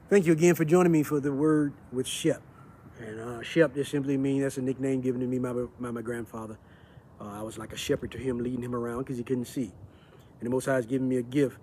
Thank you again for joining me for the word with Shep. And Shep just simply means that's a nickname given to me by my grandfather. I was like a shepherd to him, leading him around because he couldn't see. And the Most High has given me a gift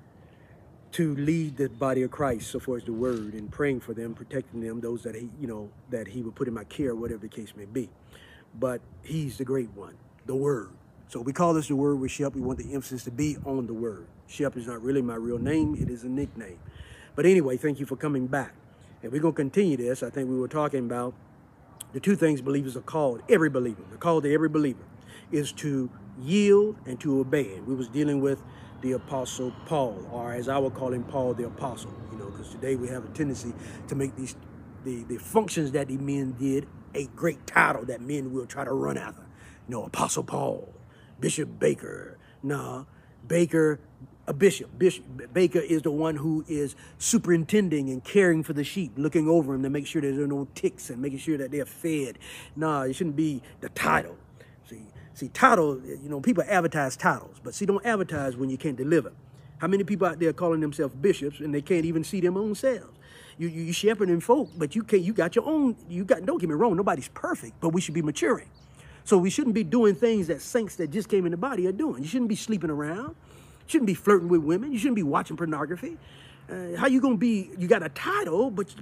to lead the body of Christ so far as the word and praying for them, protecting them, those that that he would put in my care, whatever the case may be. But he's the great one, the word. So we call this the word with Shep. We want the emphasis to be on the word. Shep is not really my real name. It is a nickname. But anyway, thank you for coming back. And we're going to continue this. I think we were talking about the two things believers are called, every believer. The call to every believer is to yield and to obey. And we was dealing with the Apostle Paul, or as I would call him, Paul the Apostle. Because today we have a tendency to make these the functions that the men did a great title that men will try to run after. Apostle Paul, Bishop Baker. No, Baker, a bishop. Baker is the one who is superintending and caring for the sheep, looking over them to make sure there's no ticks and making sure that they're fed. No, it shouldn't be the title. See, title, people advertise titles, but see, don't advertise when you can't deliver. How many people out there calling themselves bishops and they can't even see them own selves? You shepherding folk, but you can't. You got your own. Don't get me wrong. Nobody's perfect, but we should be maturing. So we shouldn't be doing things that saints that just came in the body are doing. You shouldn't be sleeping around. You shouldn't be flirting with women. You shouldn't be watching pornography. How you gonna be? You got a title, but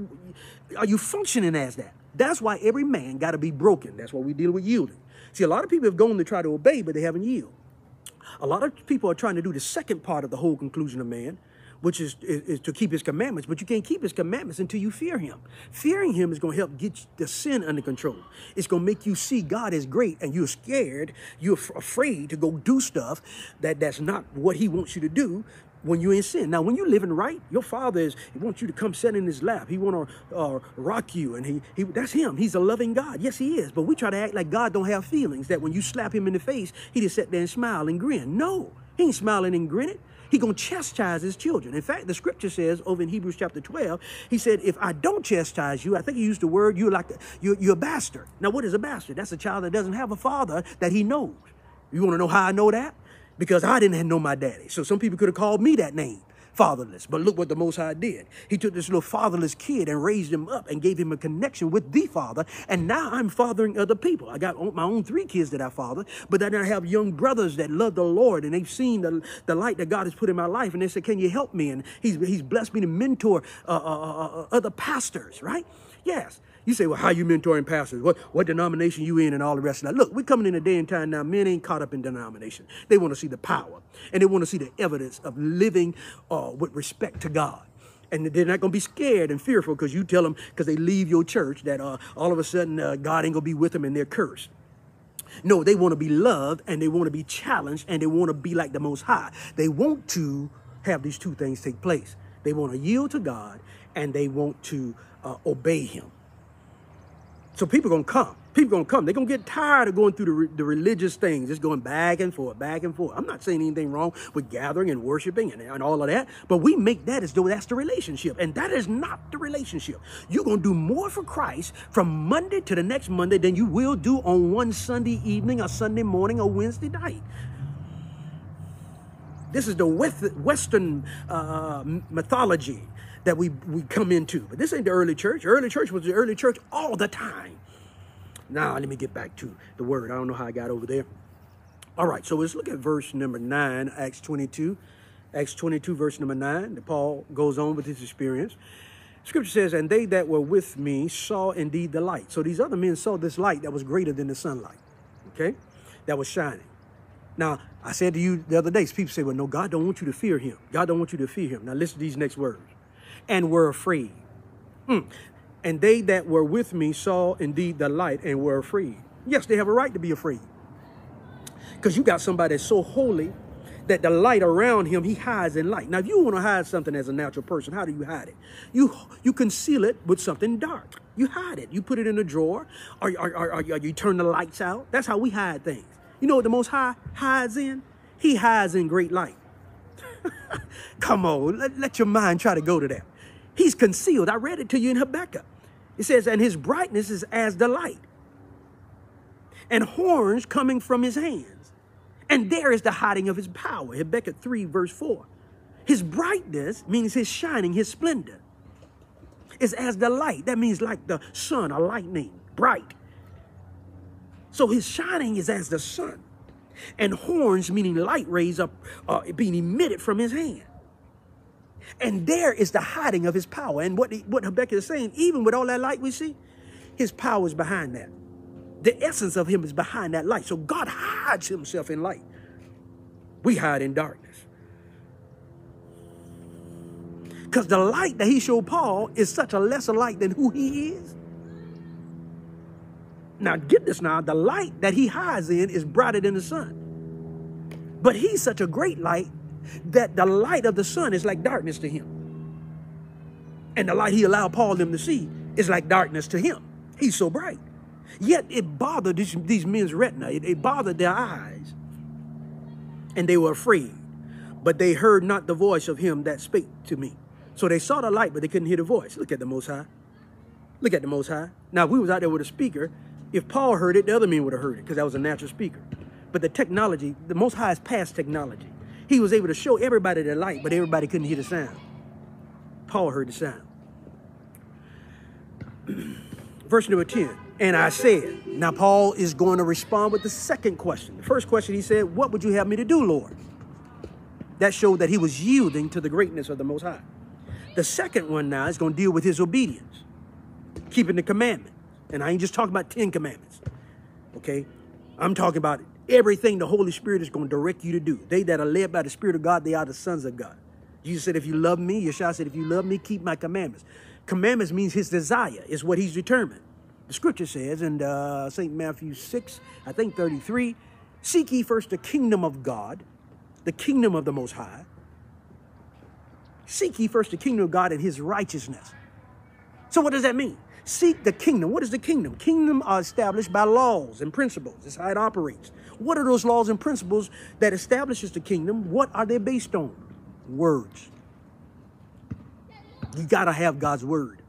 are you functioning as that? That's why every man got to be broken. That's why we deal with yielding. See, a lot of people have gone to try to obey, but they haven't yielded. A lot of people are trying to do the second part of the whole conclusion of man, which is to keep his commandments, but you can't keep his commandments until you fear him. Fearing him is going to help get the sin under control. It's going to make you see God is great, and you're scared, you're afraid to go do stuff that's not what he wants you to do when you're in sin. Now, when you're living right, your father he wants you to come sit in his lap. He want to rock you, and that's him. He's a loving God. Yes, he is. But we try to act like God don't have feelings, that when you slap him in the face, he just sit there and smile and grin. No, he ain't smiling and grinning. He going to chastise his children. In fact, the scripture says over in Hebrews chapter 12, he said, if I don't chastise you, I think he used the word, you're a bastard. Now, what is a bastard? That's a child that doesn't have a father that he knows. You want to know how I know that? Because I didn't know my daddy. So some people could have called me that name, fatherless. But look what the Most High did. He took this little fatherless kid and raised him up and gave him a connection with the Father. And now I'm fathering other people. I got my own 3 kids that I father, but then I have young brothers that love the Lord, and they've seen the light that God has put in my life. And they said, can you help me? And he's blessed me to mentor other pastors, right? Yes. You say, well, how you mentoring pastors? What denomination you in and all the rest of that? Look, we're coming in a day and time now. Men ain't caught up in denomination. They want to see the power, and they want to see the evidence of living with respect to God. And they're not going to be scared and fearful because you tell them, because they leave your church, that all of a sudden God ain't going to be with them and they're cursed. No, they want to be loved, and they want to be challenged, and they want to be like the Most High. They want to have these two things take place. They want to yield to God, and they want to obey him. So people going to come. People going to come. They're going to get tired of going through the religious things, just going back and forth, back and forth. I'm not saying anything wrong with gathering and worshiping and all of that, but we make that as though that's the relationship, and that is not the relationship. You're going to do more for Christ from Monday to the next Monday than you will do on one Sunday evening or Sunday morning or Wednesday night. This is the Western mythology that we come into. But this ain't the early church. Early church was the early church all the time. Now, let me get back to the word. I don't know how I got over there. All right, so let's look at verse number 9, Acts 22. Acts 22, verse number 9. Paul goes on with his experience. Scripture says, and they that were with me saw indeed the light. So these other men saw this light that was greater than the sunlight, okay, that was shining. Now, I said to you the other day, people say, well, no, God don't want you to fear him. God don't want you to fear him. Now, listen to these next words. And were afraid. And they that were with me saw indeed the light and were afraid. Yes, they have a right to be afraid. Because you got somebody that's so holy that the light around him, he hides in light. Now, if you want to hide something as a natural person, how do you hide it? You conceal it with something dark. You hide it. You put it in a drawer, or you turn the lights out. That's how we hide things. You know what the Most High hides in? He hides in great light. Come on, let your mind try to go to that. He's concealed. I read it to you in Habakkuk. It says, and his brightness is as the light, and horns coming from his hands. And there is the hiding of his power. Habakkuk 3, verse 4. His brightness means his shining, his splendor. is as the light. That means like the sun, a lightning, bright. So his shining is as the sun. And horns, meaning light rays, are being emitted from his hand. And there is the hiding of his power. And what Habakkuk is saying, even with all that light we see, his power is behind that. The essence of him is behind that light. So God hides himself in light. We hide in darkness. Because the light that he showed Paul is such a lesser light than who he is. Now, get this now. The light that he hides in is brighter than the sun. But he's such a great light that the light of the sun is like darkness to him. And the light he allowed Paul them to see is like darkness to him. He's so bright. Yet it bothered these men's retina. It bothered their eyes. And they were afraid. But they heard not the voice of him that spake to me. So they saw the light, but they couldn't hear the voice. Look at the Most High. Look at the Most High. Now, if we was out there with a speaker, if Paul heard it, the other men would have heard it because that was a natural speaker. But the technology, the Most High is past technology. He was able to show everybody the light, but everybody couldn't hear the sound. Paul heard the sound. Verse number 10. And I said, now Paul is going to respond with the second question. The first question he said, what would you have me to do, Lord? That showed that he was yielding to the greatness of the Most High. The second one now is going to deal with his obedience, keeping the commandment. And I ain't just talking about 10 commandments, okay? I'm talking about everything the Holy Spirit is going to direct you to do. They that are led by the Spirit of God, they are the sons of God. Jesus said, if you love me, Yeshua said, if you love me, keep my commandments. Commandments means his desire, is what he's determined. The scripture says in St. Matthew 6, I think 33, seek ye first the kingdom of God, the kingdom of the Most High. Seek ye first the kingdom of God and his righteousness. So what does that mean? Seek the kingdom. What is the kingdom? Kingdom are established by laws and principles. That's how it operates. What are those laws and principles that establishes the kingdom? What are they based on? Words. You got to have God's word.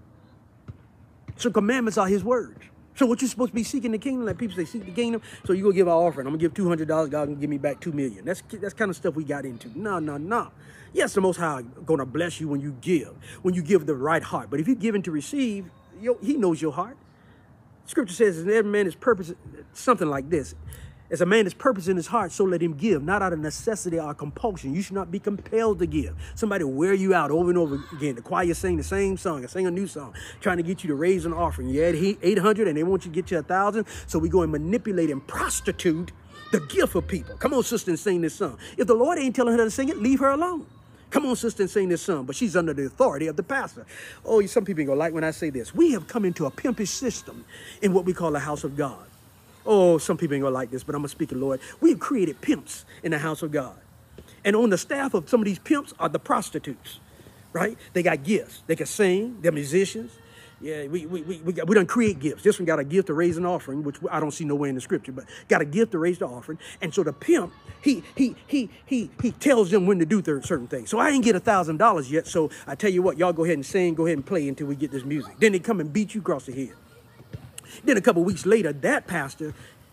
So commandments are his words. So what you're supposed to be seeking the kingdom, like people say, seek the kingdom. So you go give an offering. I'm going to give $200. God can give me back $2 million. That's kind of stuff we got into. No. Yes, the Most High going to bless you when you give the right heart. But if you give in to receive, he knows your heart. Scripture says, as every man is purpose, something like this. As a man is purpose in his heart, so let him give, not out of necessity or compulsion. You should not be compelled to give. Somebody wear you out over and over again. The choir sing the same song, or sing a new song, trying to get you to raise an offering. You had 800 and they want you to get you 1,000. So we go and manipulate and prostitute the gift of people. Come on, sister, and sing this song. If the Lord ain't telling her to sing it, leave her alone. Come on, sister, and sing this song. But she's under the authority of the pastor. Oh, some people ain't gonna like when I say this. We have come into a pimpish system in what we call the house of God. Oh, some people ain't gonna like this, but I'm gonna speak it, Lord. We've created pimps in the house of God. And on the staff of some of these pimps are the prostitutes, right? They got gifts. They can sing. They're musicians. Yeah, we done create gifts. This one got a gift to raise an offering, which I don't see nowhere in the scripture, but got a gift to raise the offering. And so the pimp, he tells them when to do certain things. So I ain't get $1,000 yet. So I tell you what, y'all go ahead and sing, go ahead and play until we get this music. Then they come and beat you across the head. Then a couple of weeks later, that pastor,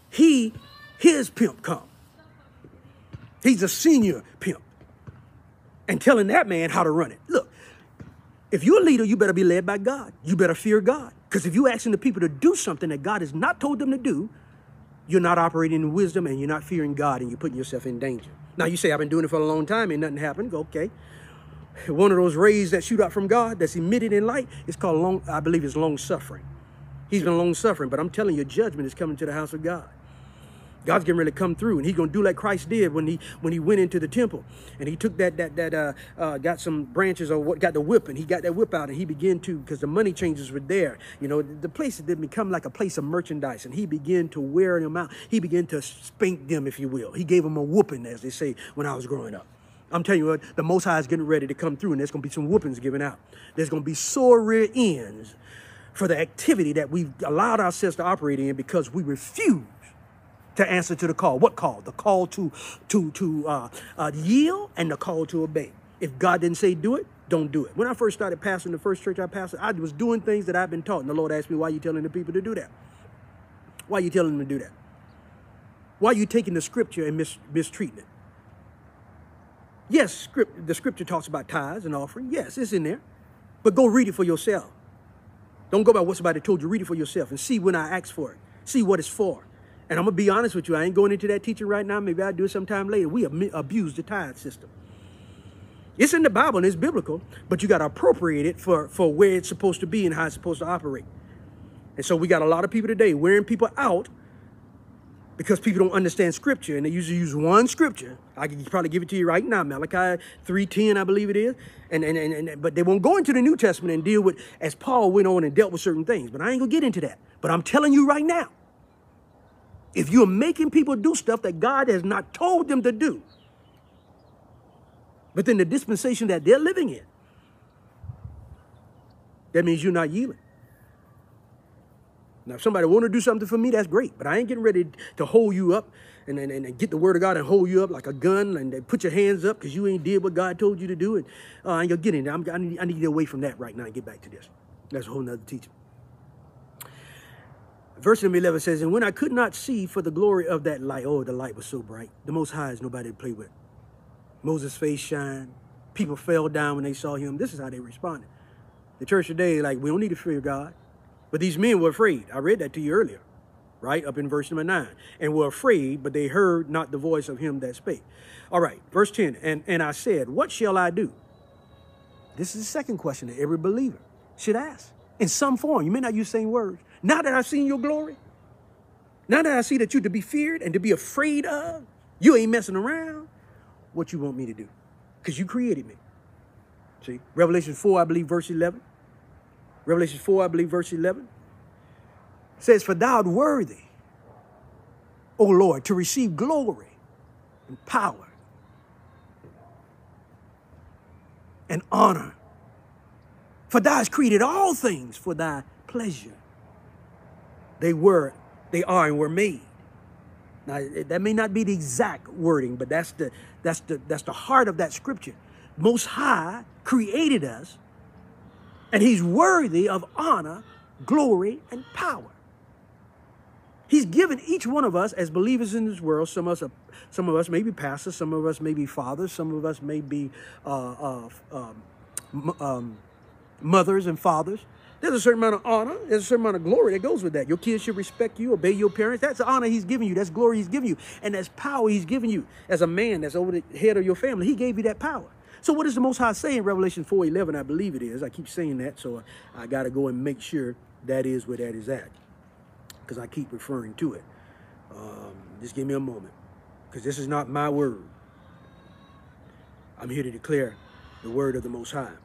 his pimp come. He's a senior pimp. And telling that man how to run it. Look, if you're a leader, you better be led by God. You better fear God. Because if you're asking the people to do something that God has not told them to do, you're not operating in wisdom and you're not fearing God and you're putting yourself in danger. Now you say, I've been doing it for a long time and nothing happened. Okay. One of those rays that shoot out from God that's emitted in light is called I believe it's long suffering. He's been long suffering, but I'm telling you, judgment is coming to the house of God. God's getting ready to come through, and he's going to do like Christ did when he went into the temple, and he took got some branches or what, got the whip, and he got that whip out, and he began to, because the money changers were there, you know, the place did become like a place of merchandise, and he began to wear them out. He began to spank them, if you will. He gave them a whooping, as they say, when I was growing up. I'm telling you what, the Most High is getting ready to come through, and there's going to be some whoopings given out. There's going to be sore rear ends for the activity that we've allowed ourselves to operate in because we refuse to answer to the call. What call? The call to yield and the call to obey. If God didn't say do it, don't do it. When I first started pastoring the first church I pastored, I was doing things that I've been taught. And the Lord asked me, why are you telling the people to do that? Why are you telling them to do that? Why are you taking the scripture and mistreating it? Yes, the scripture talks about tithes and offering. Yes, it's in there. But go read it for yourself. Don't go by what somebody told you. Read it for yourself and see when I ask for it. See what it's for. And I'm going to be honest with you. I ain't going into that teaching right now. Maybe I'll do it sometime later. We abuse the tithe system. It's in the Bible and it's biblical, but you got to appropriate it for where it's supposed to be and how it's supposed to operate. And so we got a lot of people today wearing people out because people don't understand scripture, and they usually use one scripture. I can probably give it to you right now, Malachi 3:10, I believe it is. But they won't go into the New Testament and deal with, as Paul went on and dealt with certain things. But I ain't going to get into that. But I'm telling you right now, if you're making people do stuff that God has not told them to do, but then the dispensation that they're living in, that means you're not yielding. Now, if somebody want to do something for me, that's great. But I ain't getting ready to hold you up and get the word of God and hold you up like a gun and put your hands up because you ain't did what God told you to do. And I ain't going to get in there. I need to get away from that right now and get back to this. That's a whole nother teaching. Verse number 11 says, and when I could not see for the glory of that light, oh, the light was so bright. The Most High is nobody to play with. Moses' face shined. People fell down when they saw him. This is how they responded. The church today, like, we don't need to fear God. But these men were afraid. I read that to you earlier, right? Up in verse number 9. And were afraid, but they heard not the voice of him that spake. All right, verse 10. And I said, what shall I do? This is the second question that every believer should ask. In some form. You may not use the same words. Now that I've seen your glory, now that I see that you're to be feared and to be afraid of, you ain't messing around, what you want me to do? Because you created me. See, Revelation 4, I believe, verse 11. Revelation 4, I believe, verse 11. Says, for thou art worthy, O Lord, to receive glory and power and honor. For thou hast created all things for thy pleasure. They are, and were made. Now, that may not be the exact wording, but that's the heart of that scripture. Most High created us, and he's worthy of honor, glory, and power. He's given each one of us as believers in this world. Some of us may be pastors, some of us may be fathers, some of us may be mothers and fathers. There's a certain amount of honor. There's a certain amount of glory that goes with that. Your kids should respect you, obey your parents. That's the honor he's giving you. That's glory he's giving you. And that's power he's giving you. As a man that's over the head of your family, he gave you that power. So what does the Most High say in Revelation 4:11? I believe it is. I keep saying that, so I got to go and make sure that is where that is at, because I keep referring to it. Just give me a moment, because this is not my word. I'm here to declare the word of the Most High.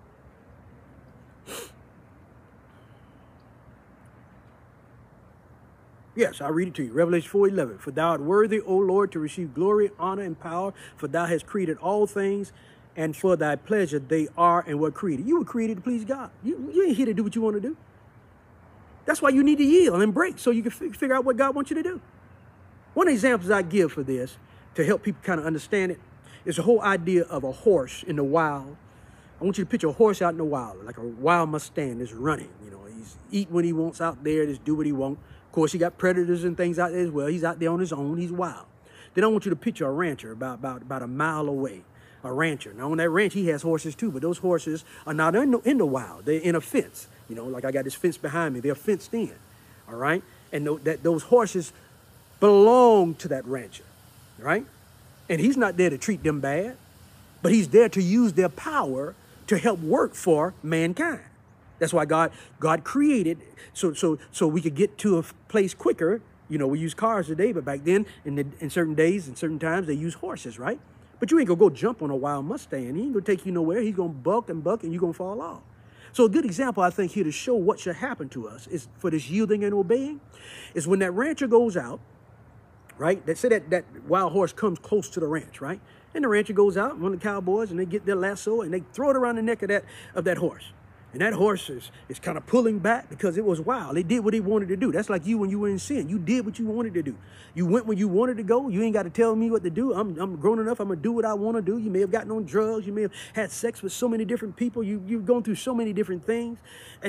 Yes, I'll read it to you. Revelation 4:11. For thou art worthy, O Lord, to receive glory, honor, and power, for thou hast created all things, and for thy pleasure they are and were created. You were created to please God. You ain't here to do what you want to do. That's why you need to yield and break so you can figure out what God wants you to do. One of the examples I give for this, to help people kind of understand it, is the whole idea of a horse in the wild. I want you to picture a horse out in the wild, like a wild Mustang that's running. You know, he's eat when he wants out there, just do what he wants. Of course, he got predators and things out there as well. He's out there on his own. He's wild. Then I want you to picture a rancher about a mile away. A rancher. Now, on that ranch, he has horses too, but those horses are not in the wild. They're in a fence. You know, like I got this fence behind me. They're fenced in. All right? And those horses belong to that rancher. Right? And he's not there to treat them bad, but he's there to use their power to help work for mankind. That's why God created so we could get to a place quicker. You know, we use cars today, but back then, in certain days and certain times, they use horses, right? But you ain't gonna go jump on a wild Mustang. He ain't gonna take you nowhere. He's gonna buck, and you're gonna fall off. So a good example, I think, here to show what should happen to us is for this yielding and obeying, is when that rancher goes out, right? They say that wild horse comes close to the ranch, right? And the rancher goes out, one of the cowboys, and they get their lasso and they throw it around the neck of that horse. And that horse is kind of pulling back because it was wild. They did what they wanted to do. That's like you when you were in sin. You did what you wanted to do. You went where you wanted to go. You ain't got to tell me what to do. I'm grown enough. I'm going to do what I want to do. You may have gotten on drugs. You may have had sex with so many different people. You've gone through so many different things.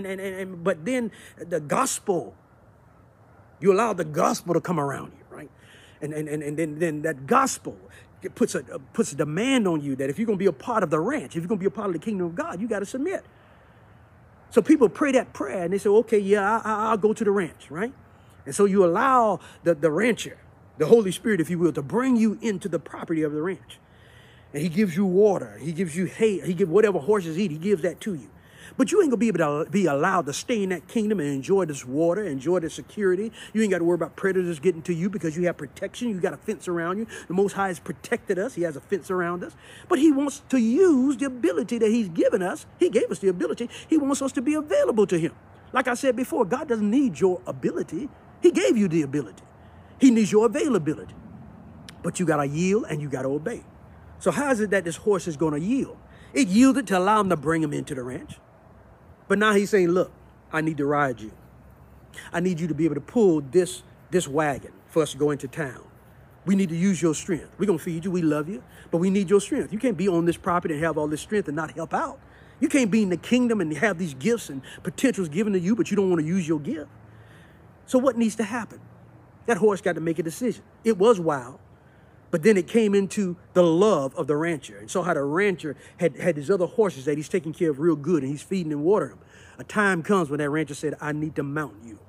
But then the gospel, you allow the gospel to come around you, right? And then that gospel puts a demand on you that if you're going to be a part of the ranch, if you're going to be a part of the kingdom of God, you got to submit. So people pray that prayer and they say, okay, yeah, I'll go to the ranch, right? And so you allow the rancher, the Holy Spirit, if you will, to bring you into the property of the ranch. And he gives you water. He gives you hay. He gives whatever horses eat. He gives that to you. But you ain't going to be able to be allowed to stay in that kingdom and enjoy this water, enjoy the security. You ain't got to worry about predators getting to you because you have protection. You got a fence around you. The Most High has protected us. He has a fence around us. But he wants to use the ability that he's given us. He gave us the ability. He wants us to be available to him. Like I said before, God doesn't need your ability. He gave you the ability. He needs your availability. But you got to yield and you got to obey. So how is it that this horse is going to yield? It yielded to allow him to bring him into the ranch. But now he's saying, look, I need to ride you. I need you to be able to pull this wagon for us to go into town. We need to use your strength. We're going to feed you. We love you. But we need your strength. You can't be on this property and have all this strength and not help out. You can't be in the kingdom and have these gifts and potentials given to you, but you don't want to use your gift. So what needs to happen? That horse got to make a decision. It was wild. But then it came into the love of the rancher. And so how the rancher had his other horses that he's taking care of real good and he's feeding and watering them. A time comes when that rancher said, I need to mount you.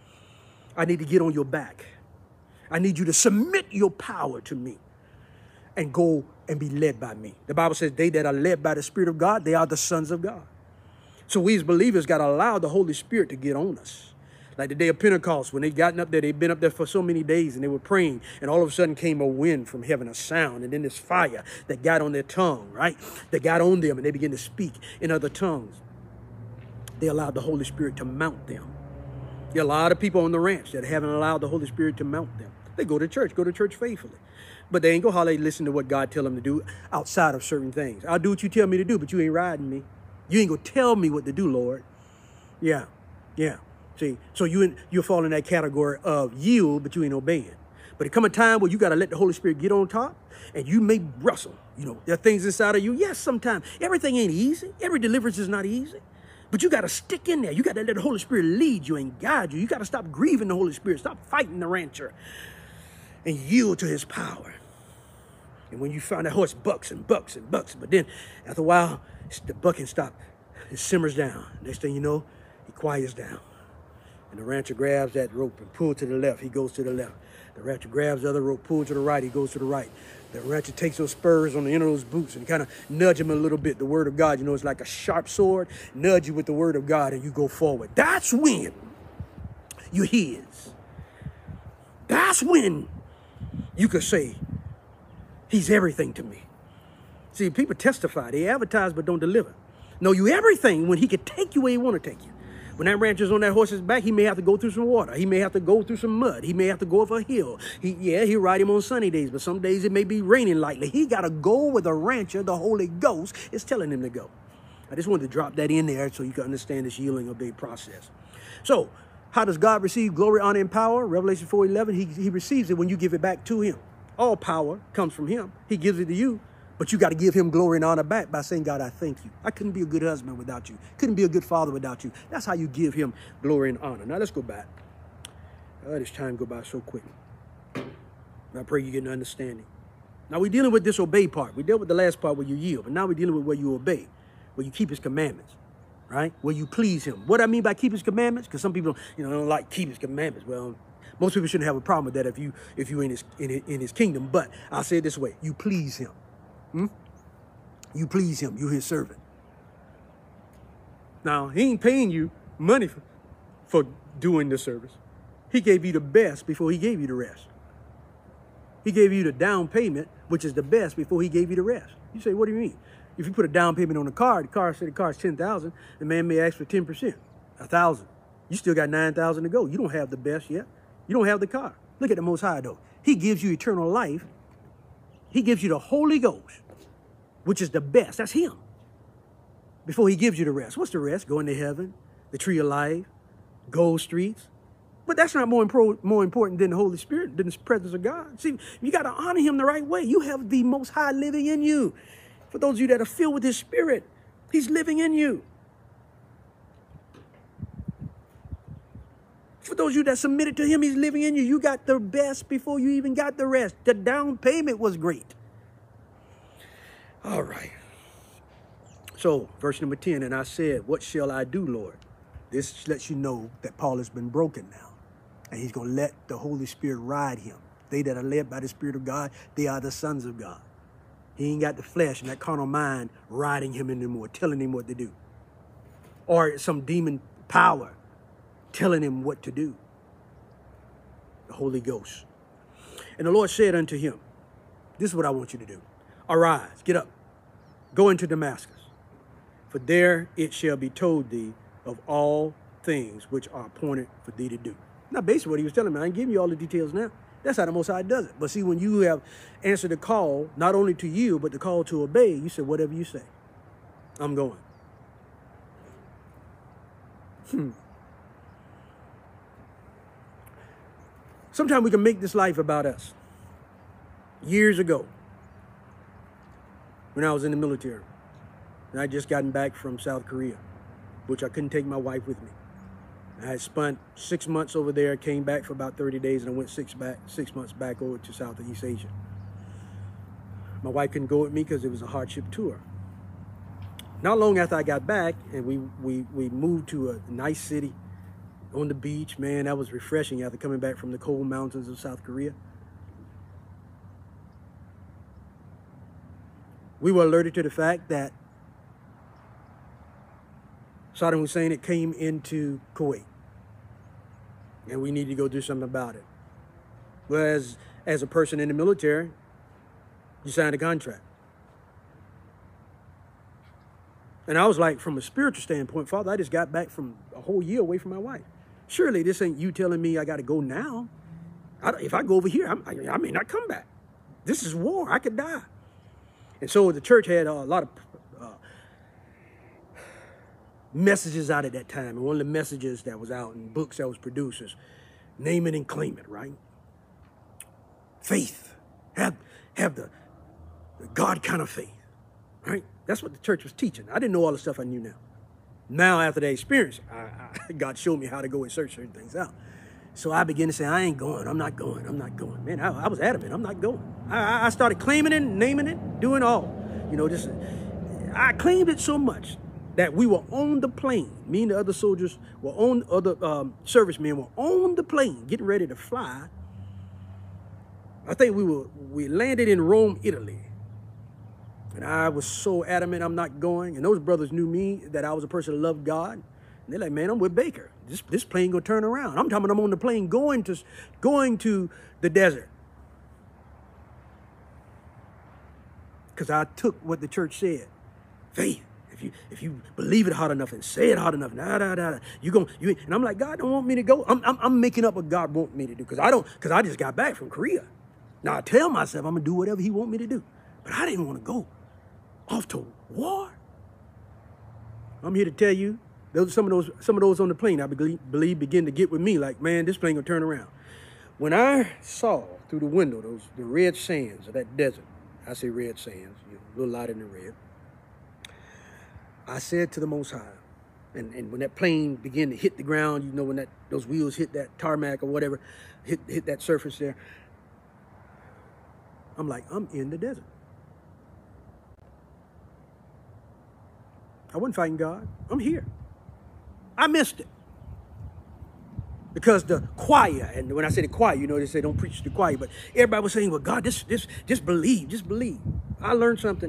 I need to get on your back. I need you to submit your power to me and go and be led by me. The Bible says they that are led by the Spirit of God, they are the sons of God. So we as believers got to allow the Holy Spirit to get on us. Like the day of Pentecost, when they gotten up there, they'd been up there for so many days and they were praying. And all of a sudden came a wind from heaven, a sound. And then this fire that got on their tongue, right? That got on them and they began to speak in other tongues. They allowed the Holy Spirit to mount them. There are a lot of people on the ranch that haven't allowed the Holy Spirit to mount them. They go to church faithfully. But they ain't go how they listen to what God tell them to do outside of certain things. I'll do what you tell me to do, but you ain't riding me. You ain't gonna tell me what to do, Lord. Yeah. See, so you're falling in that category of yield, but you ain't obeying. But it come a time where you got to let the Holy Spirit get on top and you may wrestle. You know, there are things inside of you. Yes, sometimes everything ain't easy. Every deliverance is not easy. But you got to stick in there. You got to let the Holy Spirit lead you and guide you. You got to stop grieving the Holy Spirit. Stop fighting the rancher and yield to his power. And when you find that horse bucks and bucks and bucks, but then after a while, the bucking stops. It simmers down. Next thing you know, he quiets down. And the rancher grabs that rope and pulls to the left. He goes to the left. The rancher grabs the other rope, pulls to the right. He goes to the right. The rancher takes those spurs on the end of those boots and kind of nudge him a little bit. The word of God, you know, it's like a sharp sword. Nudge you with the word of God and you go forward. That's when you're his. That's when you could say, he's everything to me. See, people testify. They advertise but don't deliver. No, you everything when he could take you where he want to take you. When that rancher's on that horse's back, he may have to go through some water. He may have to go through some mud. He may have to go up a hill. He'll ride him on sunny days, but some days it may be raining lightly. He got to go where the rancher, the Holy Ghost, is telling him to go. I just wanted to drop that in there so you can understand this yielding obey process. So, how does God receive glory, honor, and power? Revelation 4:11, he receives it when you give it back to him. All power comes from him. He gives it to you. But you got to give him glory and honor back by saying, God, I thank you. I couldn't be a good husband without you. Couldn't be a good father without you. That's how you give him glory and honor. Now let's go back. This time go by so quick. I pray you get an understanding. Now we're dealing with this obey part. We dealt with the last part where you yield. But now we're dealing with where you obey, where you keep his commandments, right? Where you please him. What I mean by keep his commandments, because some people, don't like keep his commandments. Well, most people shouldn't have a problem with that if you in his kingdom. But I'll say it this way: you please him. You please him. You're his servant. Now, he ain't paying you money for doing the service. He gave you the best before he gave you the rest. He gave you the down payment, which is the best, before he gave you the rest. You say, what do you mean? If you put a down payment on the car said the car's $10,000, the man may ask for 10%, $1,000. You still got $9,000 to go. You don't have the best yet. You don't have the car. Look at the Most High, though. He gives you eternal life. He gives you the Holy Ghost, which is the best. That's him. Before he gives you the rest. What's the rest? Going to heaven, the tree of life, gold streets. But that's not more important than the Holy Spirit, than the presence of God. See, you got to honor him the right way. You have the Most High living in you. For those of you that are filled with his Spirit, he's living in you. For those of you that submitted to him, he's living in you. You got the best before you even got the rest. The down payment was great. All right. So, verse number 10, and I said, what shall I do, Lord? This lets you know that Paul has been broken now. And he's going to let the Holy Spirit ride him. They that are led by the Spirit of God, they are the sons of God. He ain't got the flesh and that carnal mind riding him anymore, telling him what to do. Or some demon power telling him what to do. The Holy Ghost. And the Lord said unto him, this is what I want you to do. Arise, get up, go into Damascus. For there it shall be told thee of all things which are appointed for thee to do. Now, basically what he was telling me, I ain't giving you all the details now. That's how the Most High does it. But see, when you have answered the call, not only to you, but the call to obey, you say, whatever you say, I'm going. Sometimes we can make this life about us. Years ago, when I was in the military, and I had just gotten back from South Korea, which I couldn't take my wife with me. I had spent 6 months over there, came back for about 30 days, and I went 6 months back over to Southeast Asia. My wife couldn't go with me because it was a hardship tour. Not long after I got back, and we moved to a nice city on the beach. Man, that was refreshing after coming back from the cold mountains of South Korea. We were alerted to the fact that Saddam Hussein had came into Kuwait, and we needed to go do something about it. Whereas, as a person in the military, you signed a contract. And I was like, from a spiritual standpoint, Father, I just got back from a whole year away from my wife. Surely this ain't you telling me I got to go now. If I go over here, I may not come back. This is war. I could die. And so the church had a lot of messages out at that time. And one of the messages that was out in books that was produced is name it and claim it, right? Faith. Have the God kind of faith, right? That's what the church was teaching. I didn't know all the stuff I knew now. Now, after the experience, God showed me how to go and search certain things out. So I began to say, I ain't going. I'm not going. I'm not going. Man, I was adamant. I'm not going. I started claiming it, naming it, doing all. You know, I claimed it so much that we were on the plane. Me and the other soldiers were on, other servicemen were on the plane, getting ready to fly. I think we landed in Rome, Italy. And I was so adamant I'm not going. And those brothers knew me, that I was a person that loved God. And they're like, man, I'm with Baker. This plane gonna turn around. I'm talking about I'm on the plane going to the desert. Because I took what the church said. Faith. If you believe it hard enough and say it hard enough, and I'm like, God don't want me to go. I'm making up what God wants me to do because I just got back from Korea. Now I tell myself I'm gonna do whatever He want me to do, but I didn't want to go off to war. I'm here to tell you, some of those on the plane I believe begin to get with me like, man, this plane gonna turn around. When I saw through the window the red sands of that desert, I say red sands, a little lighter than red. I said to the Most High, and when that plane began to hit the ground, you know, when those wheels hit that tarmac or whatever, hit that surface there, I'm like, I'm in the desert. I wasn't fighting God. I'm here. I missed it. Because the choir, and when I say the choir, you know, they say don't preach to the choir, but everybody was saying, well, God, just believe, just believe. I learned something.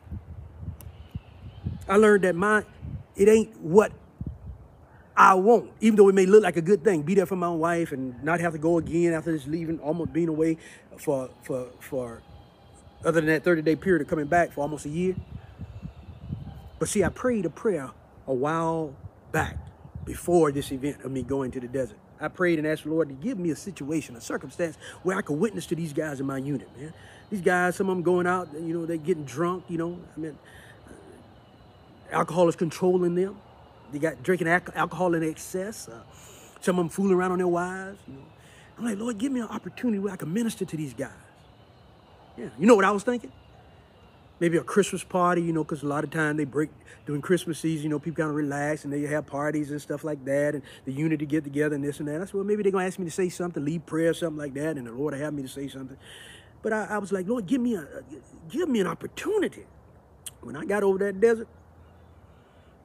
I learned that it ain't what I want, even though it may look like a good thing. Be there for my wife and not have to go again after this leaving, almost being away for other than that 30-day period of coming back for almost a year. But see, I prayed a prayer a while back before this event of me going to the desert. I prayed and asked the Lord to give me a situation, a circumstance where I could witness to these guys in my unit, man. These guys, some of them going out, you know, they're getting drunk, you know. I mean, alcohol is controlling them. They got drinking alcohol in excess. Some of them fooling around on their wives, you know. I'm like, Lord, give me an opportunity where I can minister to these guys. Yeah, you know what I was thinking? Maybe a Christmas party, you know, because a lot of time they break during Christmas season, you know, people kind of relax and they have parties and stuff like that, and the unity get together and this and that. I said, well, maybe they're going to ask me to say something, lead prayer, something like that, and the Lord will have me to say something. But I was like, Lord, give me an opportunity. When I got over that desert,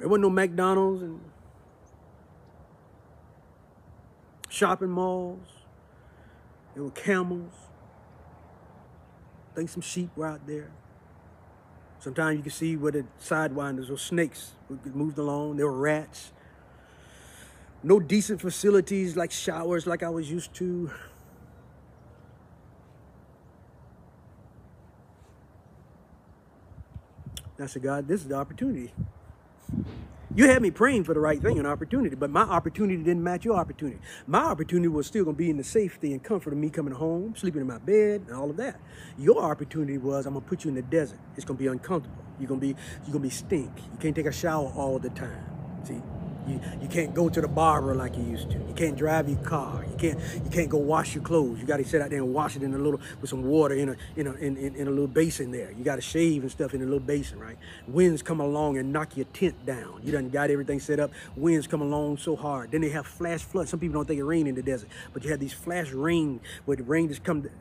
There wasn't no McDonald's and shopping malls. There were camels. I think some sheep were out there. Sometimes you could see where the sidewinders or snakes moved along. There were rats. No decent facilities like showers like I was used to. I said, God, this is the opportunity. You had me praying for the right thing, an opportunity, but my opportunity didn't match your opportunity. My opportunity was still going to be in the safety and comfort of me coming home, sleeping in my bed, and all of that. Your opportunity was, I'm going to put you in the desert. It's going to be uncomfortable. You're going to be stink. You can't take a shower all the time. See? You can't go to the barber like you used to. You can't drive your car. You can't go wash your clothes. You got to sit out there and wash it with some water in a little basin there. You got to shave and stuff in a little basin, right? Winds come along and knock your tent down. You done got everything set up. Winds come along so hard. Then they have flash floods. Some people don't think it rain in the desert, but you have these flash rain where the rain just come.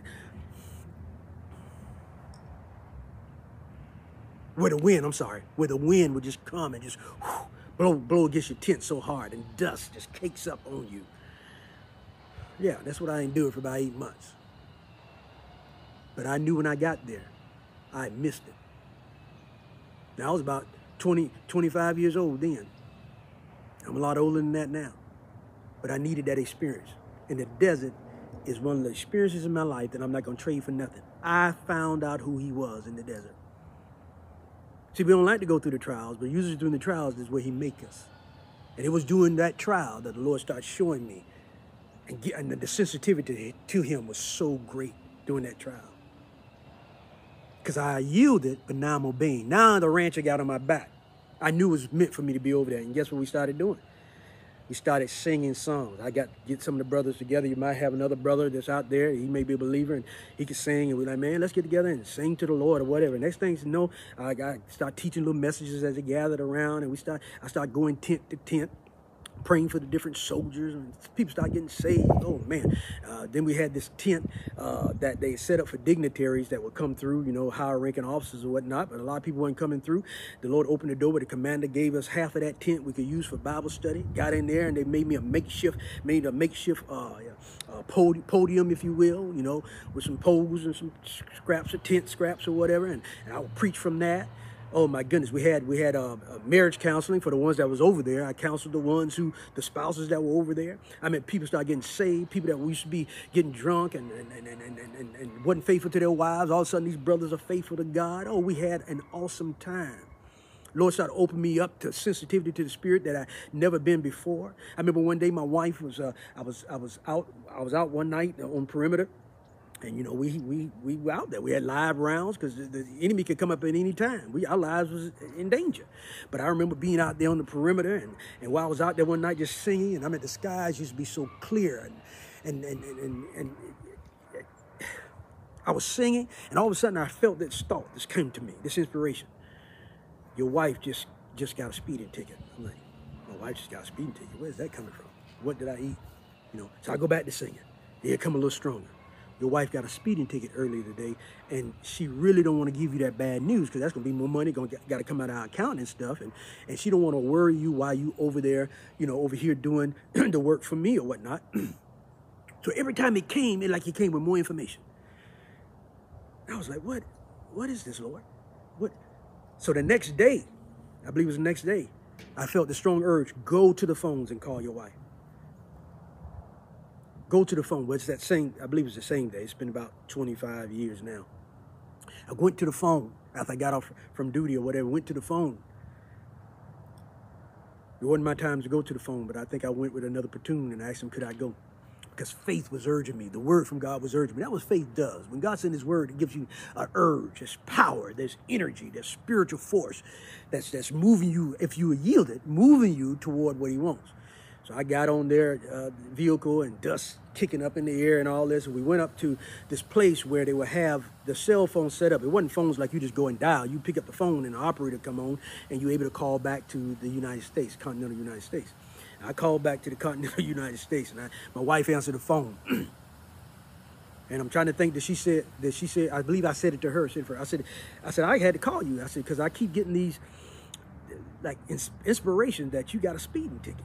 Where the wind would just come and just blow against your tent so hard and dust just cakes up on you. Yeah, that's what I endured for about 8 months. But I knew when I got there, I missed it. Now, I was about 25 years old then. I'm a lot older than that now. But I needed that experience. And the desert is one of the experiences in my life that I'm not going to trade for nothing. I found out who he was in the desert. See, we don't like to go through the trials, but usually during the trials is where he makes us. And it was during that trial that the Lord started showing me. And the sensitivity to him was so great during that trial. Because I yielded, but now I'm obeying. Now the rancher got on my back. I knew it was meant for me to be over there. And guess what we started doing? We started singing songs. I got to get some of the brothers together. You might have another brother that's out there. He may be a believer, and he can sing. And we're like, man, let's get together and sing to the Lord or whatever. Next thing you know, I start teaching little messages as they gathered around. And I start going tent to tent, praying for the different soldiers, and people start getting saved. Oh, man. Then we had this tent that they set up for dignitaries that would come through, you know, higher ranking officers or whatnot, but a lot of people weren't coming through. The Lord opened the door, but the commander gave us half of that tent we could use for Bible study. Got in there, and they made me a makeshift podium, if you will, you know, with some poles and some scraps of tent scraps or whatever, and I would preach from that. Oh my goodness, we had marriage counseling for the ones that was over there. I counseled the spouses that were over there. I mean, people started getting saved, people that used to be getting drunk and wasn't faithful to their wives. All of a sudden, these brothers are faithful to God. Oh, we had an awesome time. Lord started opening me up to sensitivity to the Spirit that I never been before. I remember one day my wife was, I was out one night on perimeter. And, you know, we were out there. We had live rounds because the enemy could come up at any time. Our lives was in danger. But I remember being out there on the perimeter, and while I was out there one night just singing, and I mean, the skies used to be so clear, and I was singing, and all of a sudden I felt this thought, this came to me, this inspiration. Your wife just got a speeding ticket. I'm like, my wife just got a speeding ticket. Where's that coming from? What did I eat? You know, so I go back to singing. Here come a little stronger. Your wife got a speeding ticket earlier today, and she really don't want to give you that bad news because that's going to be more money got to come out of our account and stuff, and she don't want to worry you while you over there, you know, over here doing the work for me or whatnot. So every time it came with more information. I was like, what is this, Lord? What? So the next day, I believe it was the next day, I felt the strong urge, go to the phones and call your wife. Go to the phone. Well, it's that same, I believe it's the same day. It's been about 25 years now. I went to the phone after I got off from duty or whatever, went to the phone. It wasn't my time to go to the phone, but I think I went with another platoon and asked him, could I go? Because faith was urging me. The word from God was urging me. That's what faith does. When God sends his word, it gives you an urge. There's power. There's energy. There's spiritual force that's moving you, if you yield it, moving you toward what he wants. So I got on their vehicle and dust kicking up in the air and all this. And we went up to this place where they would have the cell phone set up. It wasn't phones like you just go and dial. You pick up the phone and the operator come on and you're able to call back to the United States, continental United States. I called back to the continental United States, and my wife answered the phone. And I'm trying to think that she said, I believe I said it to her. I said, I had to call you. I said, because I keep getting these like inspiration that you got a speeding ticket.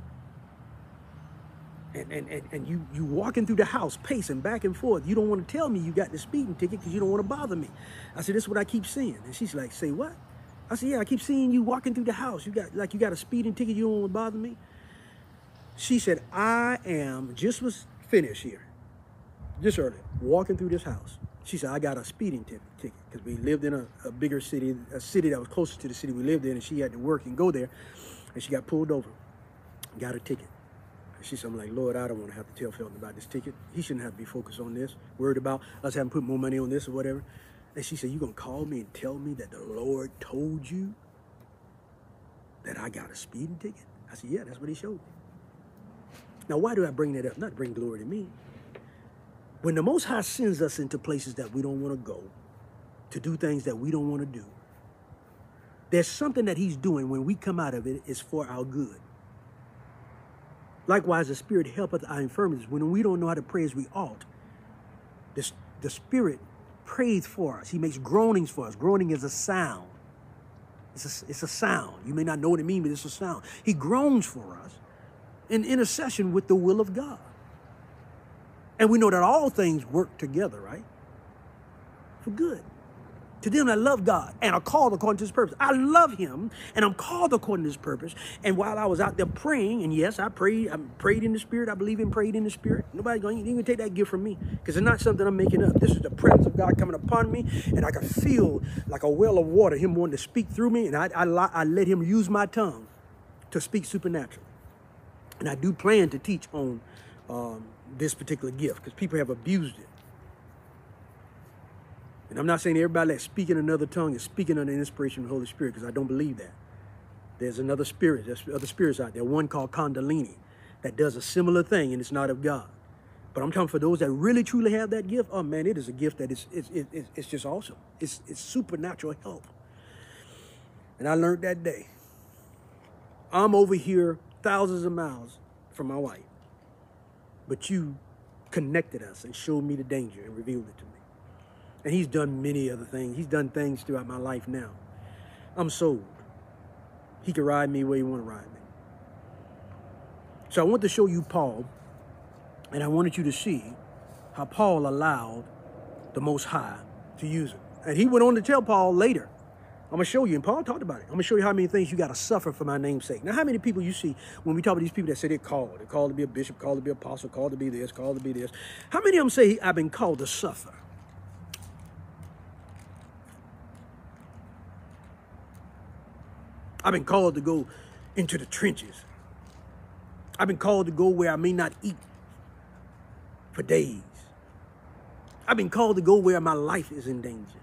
And you walking through the house, pacing back and forth. You don't want to tell me you got the speeding ticket because you don't want to bother me. I said, this is what I keep seeing. And she's like, say what? I said, yeah, I keep seeing you walking through the house. You got a speeding ticket. You don't want to bother me. She said, just was finished here, just earlier, walking through this house. She said, I got a speeding ticket because we lived in a bigger city, a city that was closer to the city we lived in, and she had to work and go there, and she got pulled over, got a ticket. She said, I'm like, Lord, I don't want to have to tell Felton about this ticket. He shouldn't have to be focused on this, worried about us having to put more money on this or whatever. And she said, you going to call me and tell me that the Lord told you that I got a speeding ticket? I said, yeah, that's what he showed me. Now, why do I bring that up? Not to bring glory to me. When the Most High sends us into places that we don't want to go, to do things that we don't want to do, there's something that he's doing when we come out of it is for our good. Likewise, the Spirit helpeth our infirmities. When we don't know how to pray as we ought, the Spirit prays for us. He makes groanings for us. Groaning is a sound. It's a sound. You may not know what it means, but it's a sound. He groans for us in intercession with the will of God. And we know that all things work together, right? For good. To them that love God and are called according to his purpose. I love him and I'm called according to his purpose. And while I was out there praying, and yes, I prayed in the Spirit. I believe in prayed in the Spirit. Nobody's going to even take that gift from me because it's not something I'm making up. This is the presence of God coming upon me, and I can feel like a well of water, him wanting to speak through me, and I let him use my tongue to speak supernaturally. And I do plan to teach on this particular gift because people have abused it. And I'm not saying everybody that's speaking another tongue is speaking under the inspiration of the Holy Spirit, because I don't believe that. There's another spirit. There's other spirits out there. One called Kundalini that does a similar thing, and it's not of God. But I'm talking for those that really truly have that gift. Oh man, it is a gift that it's just awesome. It's supernatural help. And I learned that day. I'm over here thousands of miles from my wife, but you connected us and showed me the danger and revealed it to me. And he's done many other things. He's done things throughout my life now. I'm sold. He can ride me where he want to ride me. So I want to show you Paul, and I wanted you to see how Paul allowed the Most High to use it. And he went on to tell Paul later, I'm going to show you, and Paul talked about it, I'm going to show you how many things you got to suffer for my name's sake. Now, how many people you see when we talk about these people that say they're called to be a bishop, called to be an apostle, called to be this, called to be this. How many of them say, I've been called to suffer? I've been called to go into the trenches. I've been called to go where I may not eat for days. I've been called to go where my life is in danger.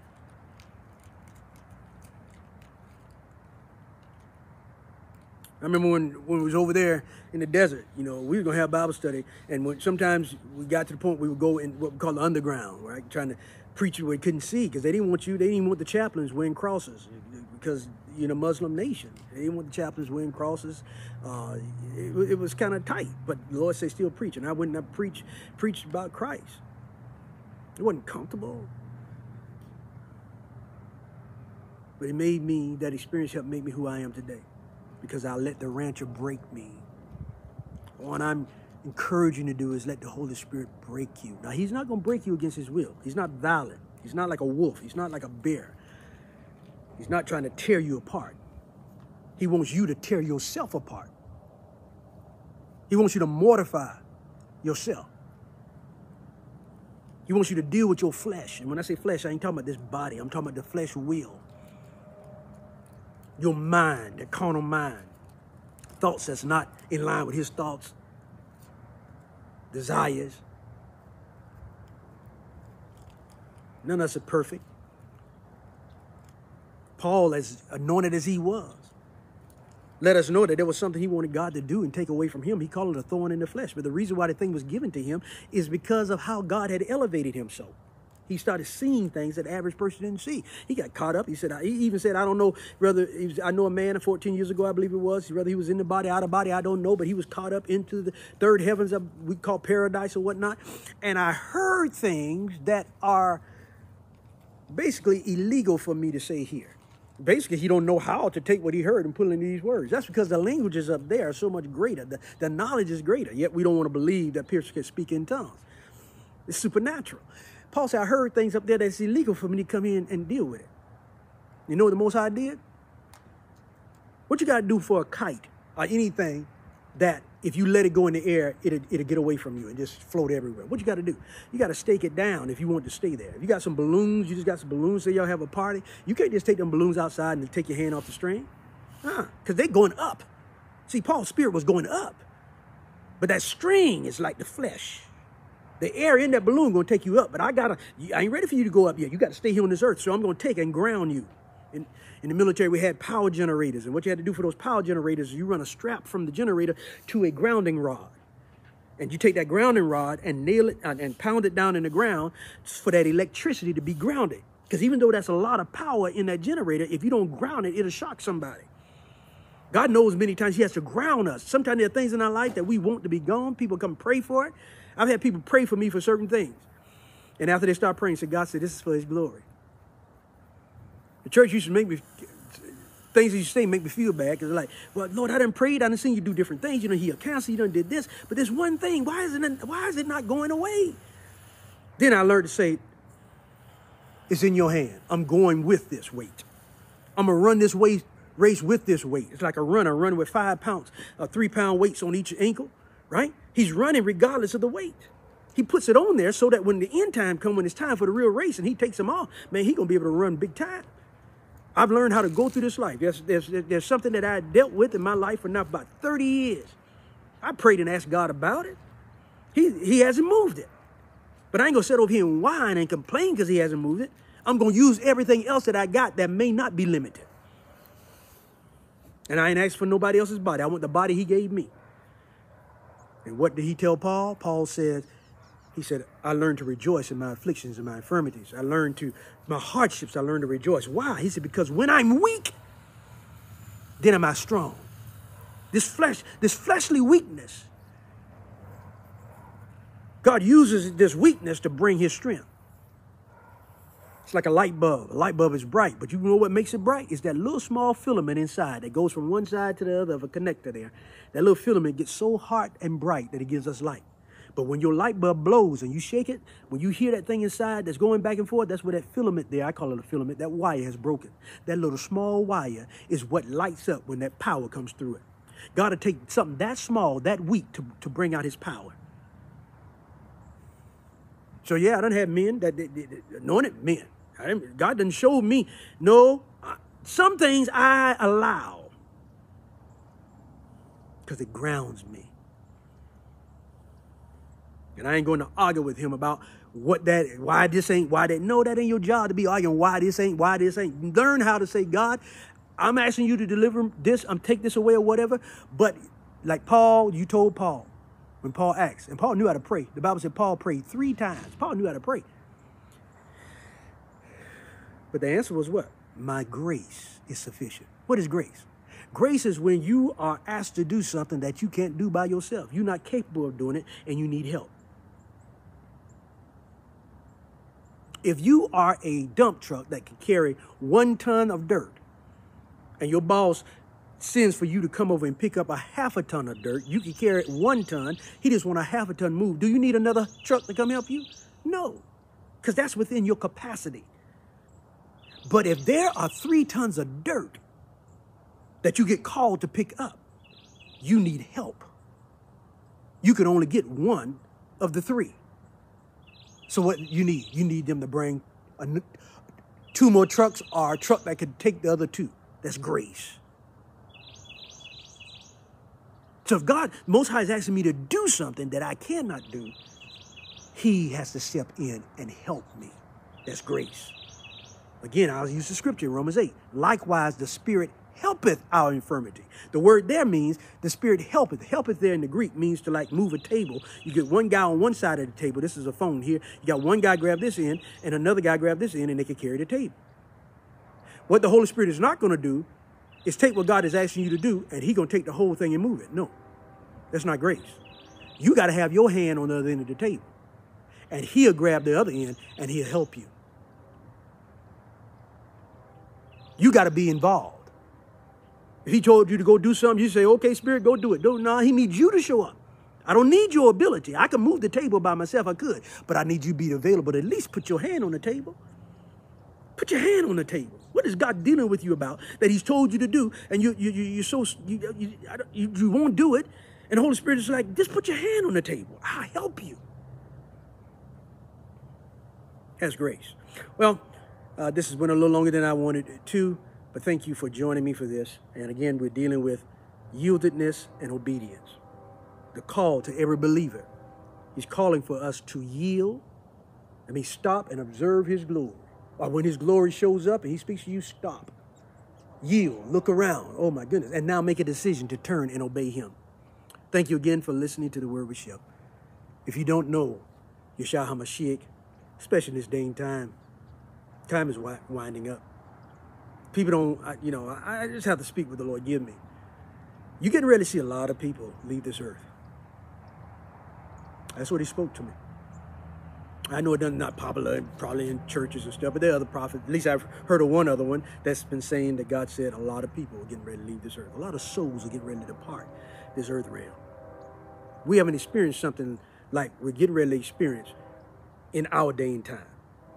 I remember when we was over there in the desert, you know, we were going to have Bible study. And sometimes we got to the point where we would go in what we call the underground, right? Trying to preach where we couldn't see, because they didn't even want the chaplains wearing crosses, because you're in a Muslim nation. They didn't want the chaplains wearing crosses. It was kind of tight, but the Lord said still preach. And I went and I preached about Christ. It wasn't comfortable. But it made me, that experience helped make me who I am today, because I let the rancher break me. What I'm encouraging you to do is let the Holy Spirit break you. Now, he's not going to break you against his will. He's not violent. He's not like a wolf. He's not like a bear. He's not trying to tear you apart. He wants you to tear yourself apart. He wants you to mortify yourself. He wants you to deal with your flesh. And when I say flesh, I ain't talking about this body. I'm talking about the flesh will. Your mind, the carnal mind. Thoughts that's not in line with his thoughts. Desires. None of us are perfect. Paul, as anointed as he was, let us know that there was something he wanted God to do and take away from him. He called it a thorn in the flesh. But the reason why the thing was given to him is because of how God had elevated him so. He started seeing things that the average person didn't see. He got caught up. He even said, I don't know whether, I know a man 14 years ago, I believe it was, whether he was in the body, out of body, I don't know, but he was caught up into the third heavens of, we call paradise or whatnot. And I heard things that are basically illegal for me to say here. Basically, he don't know how to take what he heard and put it in these words. That's because the languages up there are so much greater. The knowledge is greater. Yet we don't want to believe that Pierce can speak in tongues. It's supernatural. Paul said, I heard things up there that's illegal for me to come in and deal with it. You know what the Most High did? What you got to do for a kite or anything that if you let it go in the air, it'll get away from you and just float everywhere? What you got to do? You got to stake it down if you want to stay there. If you got some balloons, you just got some balloons, say y'all have a party, you can't just take them balloons outside and take your hand off the string. Because they're going up. See, Paul's spirit was going up. But that string is like the flesh. The air in that balloon going to take you up. But I ain't ready for you to go up yet. You got to stay here on this earth. So I'm going to take and ground you. In the military, we had power generators. And what you had to do for those power generators is you run a strap from the generator to a grounding rod. And you take that grounding rod and nail it and pound it down in the ground for that electricity to be grounded. Because even though that's a lot of power in that generator, if you don't ground it, it'll shock somebody. God knows many times he has to ground us. Sometimes there are things in our life that we want to be gone. People come pray for it. I've had people pray for me for certain things. And after they start praying, say, God said, this is for his glory. The church used to make me, things that you say make me feel bad. Because they're like, well, Lord, I done prayed. I done seen you do different things. You done healed cancer. You done did this. But there's one thing. Why is it not going away? Then I learned to say, it's in your hand. I'm going with this weight. I'm going to run this race with this weight. It's like a runner running with 5 pounds, 3-pound weights on each ankle, right? He's running regardless of the weight. He puts it on there so that when the end time comes, when it's time for the real race and he takes them off, man, he's going to be able to run big time. I've learned how to go through this life. There's something that I dealt with in my life for now about 30 years. I prayed and asked God about it. He hasn't moved it. But I ain't going to sit over here and whine and complain because he hasn't moved it. I'm going to use everything else that I got that may not be limited. And I ain't asked for nobody else's body. I want the body he gave me. And what did he tell Paul? Paul said, he said, I learned to rejoice in my afflictions and my infirmities. My hardships, I learned to rejoice. Why? He said, because when I'm weak, then am I strong. This fleshly weakness, God uses this weakness to bring his strength. It's like a light bulb. A light bulb is bright, but you know what makes it bright? It's that little small filament inside that goes from one side to the other of a connector there. That little filament gets so hot and bright that it gives us light. But when your light bulb blows and you shake it, when you hear that thing inside that's going back and forth, that's where that filament there, I call it a filament, that wire has broken. That little small wire is what lights up when that power comes through it. God will take something that small, that weak to bring out his power. So yeah, I done had men that anointed men. God done showed me, no, some things I allow because it grounds me. And I ain't going to argue with him about why this ain't, why that. No, that ain't your job to be arguing why this ain't. Learn how to say, God, I'm asking you to deliver this. Take this away or whatever. But like Paul, you told Paul when Paul asked, and Paul knew how to pray. The Bible said Paul prayed 3 times. Paul knew how to pray. But the answer was what? My grace is sufficient. What is grace? Grace is when you are asked to do something that you can't do by yourself. You're not capable of doing it and you need help. If you are a dump truck that can carry 1 ton of dirt and your boss sends for you to come over and pick up a 1/2 ton of dirt, you can carry 1 ton. He just want a 1/2 ton move. Do you need another truck to come help you? No, because that's within your capacity. But if there are 3 tons of dirt that you get called to pick up, you need help. You can only get 1 of the 3. So what you need? You need them to bring 2 more trucks or a truck that could take the other 2. That's grace. So if God, Most High, is asking me to do something that I cannot do, he has to step in and help me. That's grace. Again, I'll use the scripture in Romans 8. Likewise, the Spirit helpeth our infirmity. The word there means the Spirit helpeth. Helpeth there in the Greek means to like move a table. You get one guy on one side of the table. This is a phone here. You got one guy grab this end and another guy grab this end and they can carry the table. What the Holy Spirit is not going to do is take what God is asking you to do and he's going to take the whole thing and move it. No, that's not grace. You got to have your hand on the other end of the table and he'll grab the other end and he'll help you. You got to be involved. If he told you to go do something, you say, okay, Spirit, go do it. No, he needs you to show up. I don't need your ability. I can move the table by myself. I could. But I need you to be available to at least put your hand on the table. Put your hand on the table. What is God dealing with you about that he's told you to do? And you won't do it. And the Holy Spirit is like, just put your hand on the table. I'll help you. That's grace. Well, this has been a little longer than I wanted it to. But thank you for joining me for this. And again, we're dealing with yieldedness and obedience. The call to every believer. He's calling for us to yield. Stop and observe his glory. Or when his glory shows up and he speaks to you, stop. Yield. Look around. Oh, my goodness. And now make a decision to turn and obey him. Thank you again for listening to the Word with Shep. If you don't know Yeshua HaMashiach, especially in this day and time is winding up. People don't, I just have to speak what the Lord give me. You're getting ready to see a lot of people leave this earth. That's what he spoke to me. I know it's not popular, probably in churches and stuff, but there are other prophets. At least I've heard of one other one that's been saying that God said a lot of people are getting ready to leave this earth. A lot of souls are getting ready to depart this earth realm. We haven't experienced something like we're getting ready to experience in our day and time.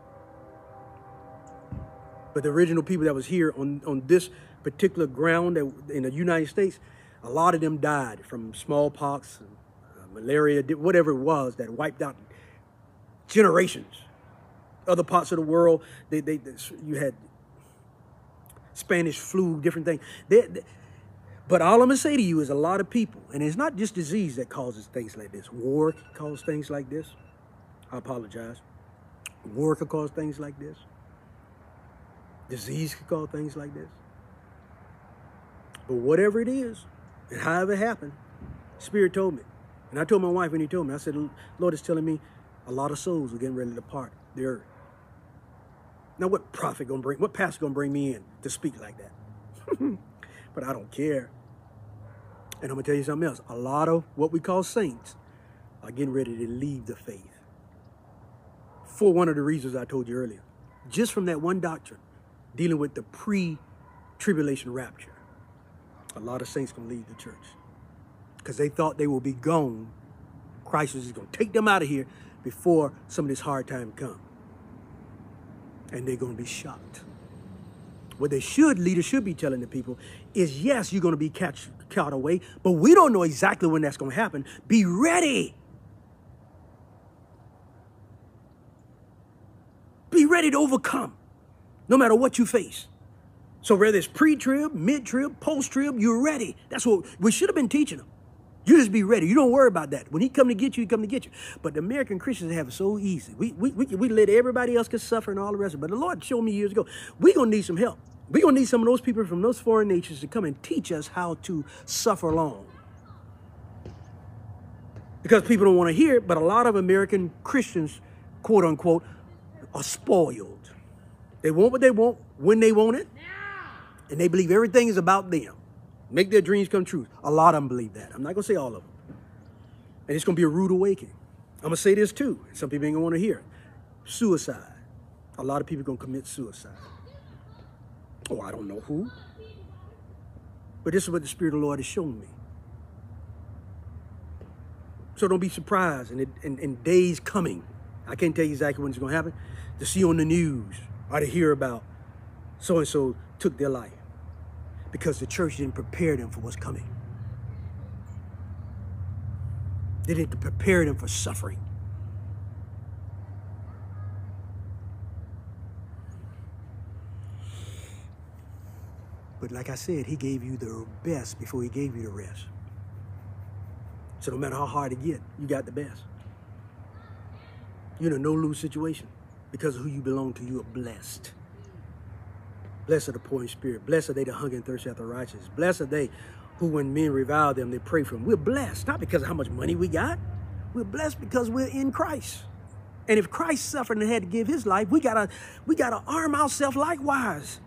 But the original people that was here on this particular ground in the United States, a lot of them died from smallpox, and, malaria, whatever it was that wiped out generations. Other parts of the world, you had Spanish flu, different things. But all I'm going to say to you is a lot of people, and it's not just disease that causes things like this. War can cause things like this. I apologize. War can cause things like this. Disease can cause things like this. But whatever it is, and however it happened, Spirit told me. And I told my wife when he told me, I said, Lord is telling me a lot of souls are getting ready to depart the earth. Now what prophet gonna bring, what pastor gonna bring me in to speak like that? But I don't care. And I'm gonna tell you something else. A lot of what we call saints are getting ready to leave the faith. For one of the reasons I told you earlier. Just from that one doctrine, dealing with the pre-tribulation rapture. A lot of saints gonna leave the church. Because they thought they will be gone. Christ is gonna take them out of here before some of this hard time come. And they're gonna be shocked. What leaders should be telling the people is, yes, you're gonna be caught away, but we don't know exactly when that's gonna happen. Be ready. Be ready to overcome, no matter what you face. So whether it's pre-trib, mid-trib, post-trib, you're ready. That's what we should have been teaching them. You just be ready. You don't worry about that. When he come to get you, he come to get you. But the American Christians have it so easy. We let everybody else get suffer and all the rest of it. But the Lord showed me years ago, we're going to need some help. We're going to need some of those people from those foreign nations to come and teach us how to suffer long. Because people don't want to hear it, but a lot of American Christians, quote unquote, are spoiled. They want what they want when they want it. And they believe everything is about them. Make their dreams come true. A lot of them believe that. I'm not going to say all of them. And it's going to be a rude awakening. I'm going to say this too. Some people ain't going to want to hear it. Suicide. A lot of people are going to commit suicide. Oh, I don't know who. But this is what the Spirit of the Lord has shown me. So don't be surprised in days coming. I can't tell you exactly when it's going to happen. To see on the news or to hear about so-and-so took their life. Because the church didn't prepare them for what's coming. They didn't prepare them for suffering. But like I said, he gave you the best before he gave you the rest. So no matter how hard it gets, you got the best. You're in a no-lose situation. Because of who you belong to, you are blessed. Blessed are the poor in spirit. Blessed are they that hunger and thirst after righteousness. Blessed are they who, when men revile them, they pray for them. We're blessed, not because of how much money we got. We're blessed because we're in Christ. And if Christ suffered and had to give his life, we gotta arm ourselves likewise.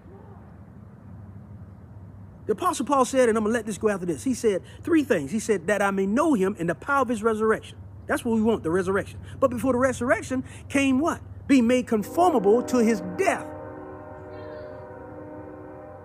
The Apostle Paul said, and I'm going to let this go after this. He said 3 things. He said, that I may know him in the power of his resurrection. That's what we want, the resurrection. But before the resurrection came what? Being made conformable to his death.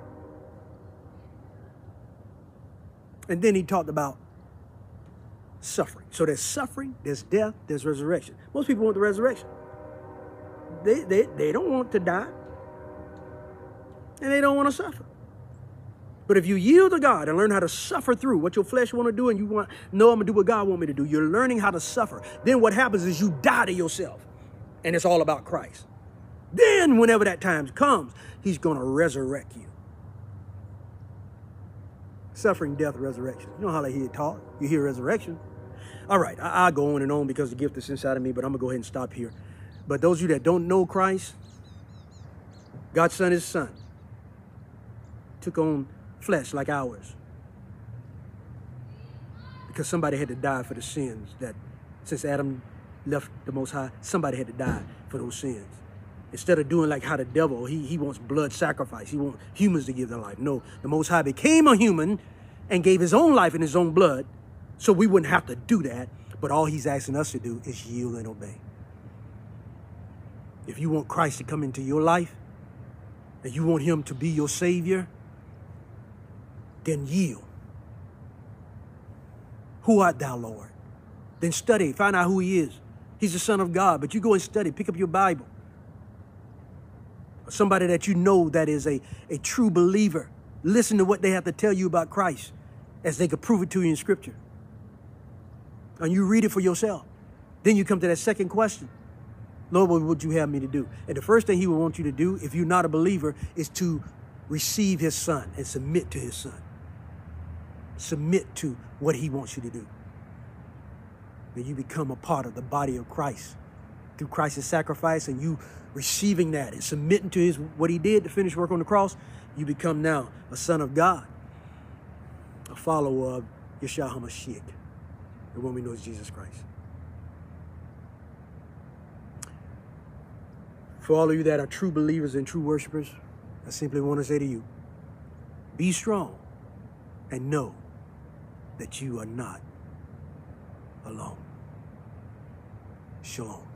And then he talked about suffering. So there's suffering, there's death, there's resurrection. Most people want the resurrection. They don't want to die. And they don't want to suffer. But if you yield to God and learn how to suffer through what your flesh want to do, and you want, no, I'm going to do what God want me to do. You're learning how to suffer. Then what happens is you die to yourself. And it's all about Christ. Then whenever that time comes, he's going to resurrect you. Suffering, death, resurrection. You know how they hear it taught? You hear resurrection. All right, I'll go on and on because the gift is inside of me, but I'm going to go ahead and stop here. But those of you that don't know Christ, God sent his son. Took on flesh like ours. Because somebody had to die for the sins that, since Adam left the Most High, somebody had to die for those sins. Instead of doing like how the devil, he wants blood sacrifice. He wants humans to give their life. No, the Most High became a human and gave his own life in his own blood so we wouldn't have to do that. But all he's asking us to do is yield and obey. If you want Christ to come into your life and you want him to be your Savior, then yield. Who art thou, Lord? Then study, find out who he is. He's the Son of God, but you go and study, pick up your Bible. Somebody that you know that is a true believer. Listen to what they have to tell you about Christ as they could prove it to you in Scripture. And you read it for yourself. Then you come to that second question. Lord, what would you have me to do? And the first thing he would want you to do, if you're not a believer, is to receive his son and submit to his son. Submit to what he wants you to do. Then you become a part of the body of Christ through Christ's sacrifice, and you receiving that and submitting to what he did to finish work on the cross. You become now a son of God, a follower of Yeshua HaMashiach, the one we know as Jesus Christ. For all of you that are true believers and true worshipers, I simply want to say to you, be strong and know that you are not alone. Shalom.